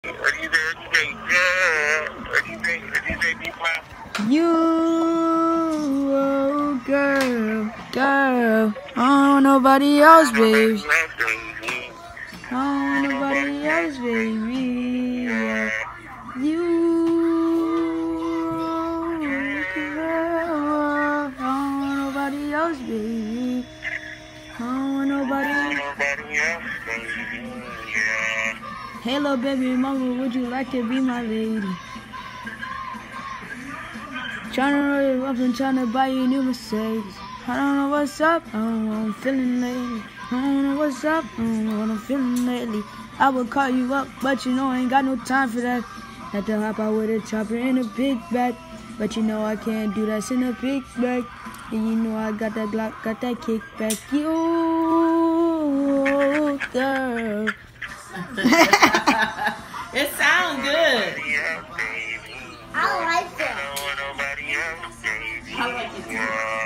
What do you say? What do you say, B-Fly? You, oh, girl, I don't want nobody else, baby. I don't want nobody else, baby. Yeah. You, girl, I don't want nobody else, baby. I don't want nobody else. Hey, little baby mama, would you like to be my lady? Tryna roll you up and tryna buy you a new Mercedes. I don't know what's up, I don't know what I'm feeling lately. I don't know what's up, I don't know what I'm feeling lately. I would call you up, but you know I ain't got no time for that. Had to hop out with a chopper in a big bag, but you know I can't do that in a big bag. And you know I got that Glock, got that kickback. You, girl. It sounds good. I like it. I like it.